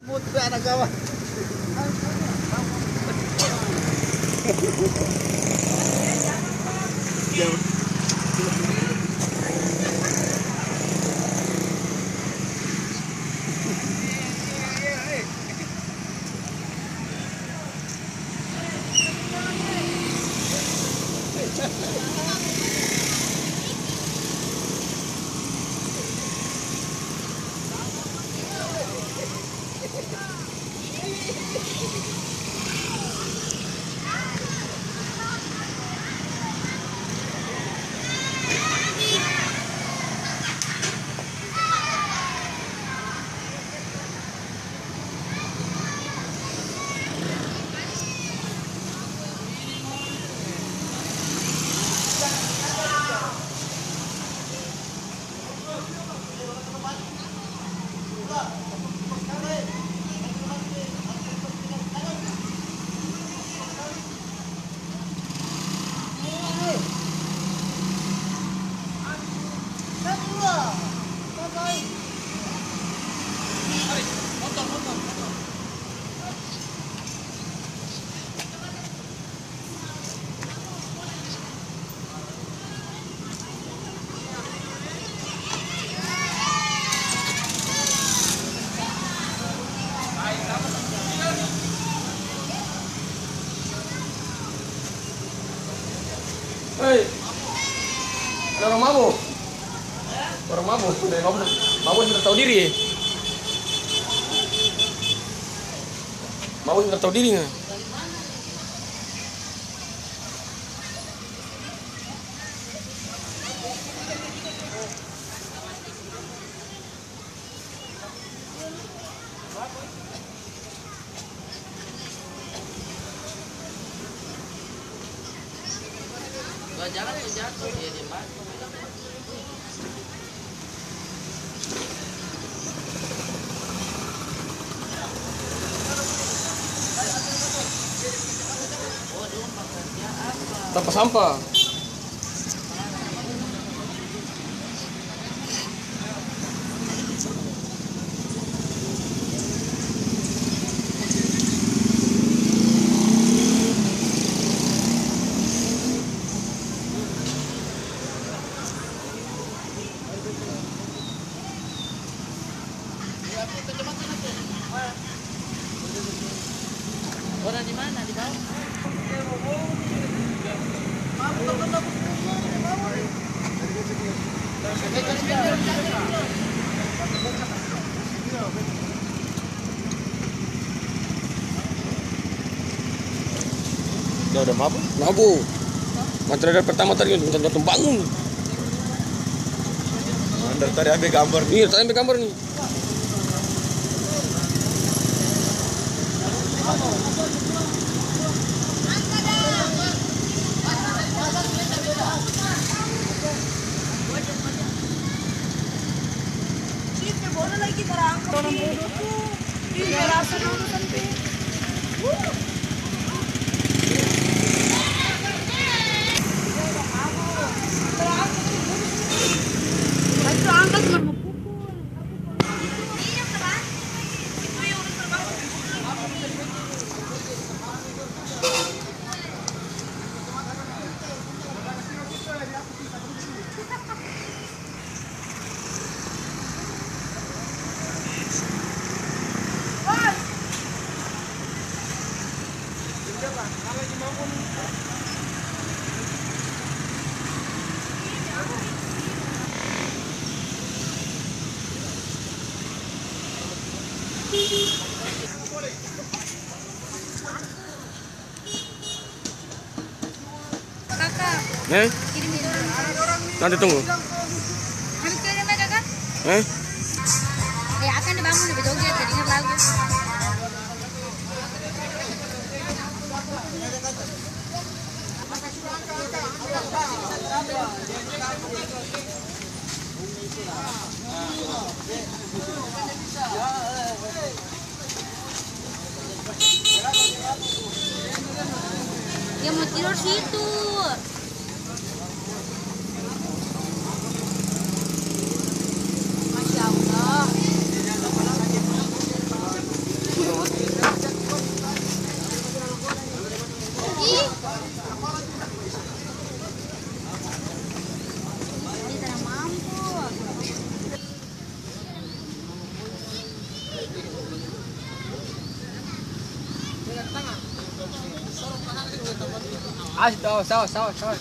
Mudah anak kawan. Hei, ada orang mabuk. Orang mabuk, udah mabuk sudah tahu diri. Mabuk sudah tahu diri nggak? Jangan jatuh dia di mana. Tanpa sampah. Orang di mana? Di bawah? Dia udah mabuk? Mabuk. Material pertama tadi nonton bangun. Dari tadi ambil gambar. Iya, tadi ambil gambar nih. Lagi terangkat orang bodoh tuh. Iya, rasa dulu sampai. Angkat cuma mau pukul. Iya, teman. Itu yang udah terbang. Kakak, kirim itu. Nanti tunggu. Habis kirim ya kakak? Ya akan dibangun lebih joget jadi ingat lagu. Dia mau tidur situ. Masya Allah. Sawa.